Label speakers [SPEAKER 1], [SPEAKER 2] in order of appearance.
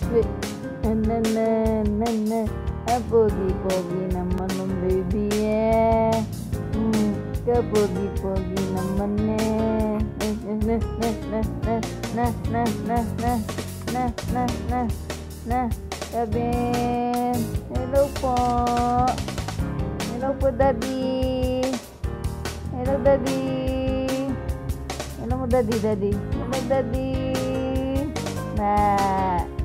[SPEAKER 1] Wait. Na na na na. Pogi-pogi naman ng baby eh. Pogi-pogi naman eh. Na. Kevin. Hello po. Hello po, Daddy. Hello, Daddy. Hello mo, Daddy. Hello, Daddy. Nah.